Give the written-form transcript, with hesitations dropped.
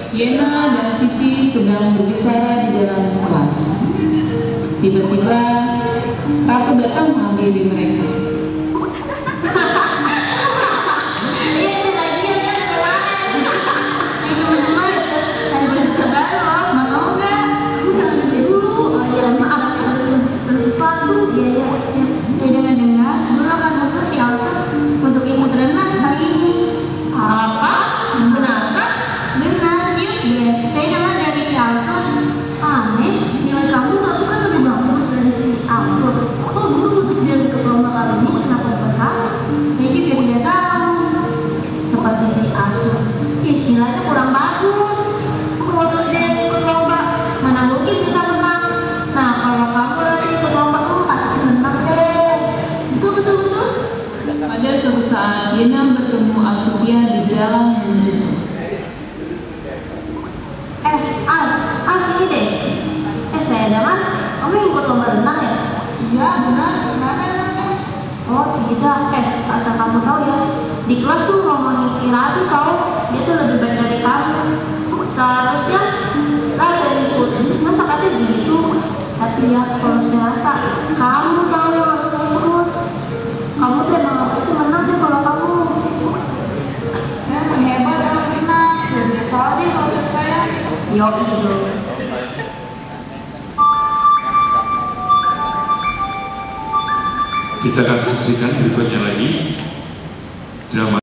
Yena dan Siti sedang berbicara di dalam kelas. Tiba-tiba Ratu datang menghampiri mereka. Saya dengar-dengar dulu akan butuh si Alsa untuk ikut renang kali ini. Apa? Benarkah? Benar, cius deh. Saya dengar dari si Alsa. Aneh, nilai kamu waktu kan lebih bagus dari si Alsur. Kok guru putus dia ikut lomba kali ini? Kenapa bukan kamu? Saya juga tidak tahu. Seperti si Alsur. Ih, nilainya kurang bagus. Putus dia ikut lomba, mana mungkin bisa menang. Nah, kalau kamu lagi ikut lomba, pasti menang deh. Betul. Pada suatu saat Yena bertemu Al-Sufia di jalan menuju. Al sini deh. Saya dengar kamu ikut lomba renang ya? Iya, benar. Kenapa? Oh tidak. Asal kamu tahu ya, di kelas tuh ngomongin si Ratu tahu, dia tuh lebih baik dari kamu. Seharusnya Ratu yang ikut. Masa katanya gitu? Tapi ya, kalau saya rasa kamu tahu yang harus ikut. Kamu tuh emang pasti menang deh kalau kamu. Saya emang hebat dalam renang. Saya tidak salah deh kalau dari saya. Yo. Kita akan saksikan berikutnya lagi drama